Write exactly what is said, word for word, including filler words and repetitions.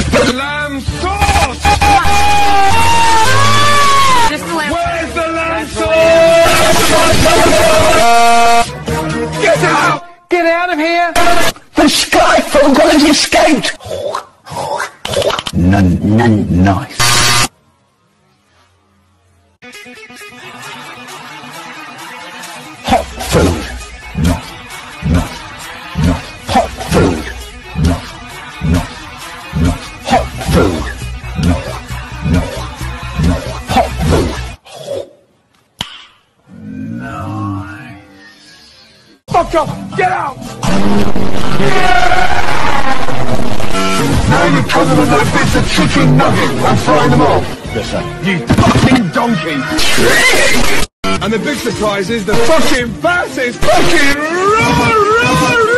Lamb sauce! Just the lamb. Where's the lamb sauce? Get out! Get out of here! The Skyfall has escaped! None, none, nice. Hot food. No, no, no. Hot food. No, no, no. Hot food. No, no, no. Hot food. Nice. Fuck off! Get out! Now you're coming with those bits of chicken nugget. I'm frying them off. Yes, sir. You fucking donkey! And the big surprise is the fucking fastest fucking roar, roar,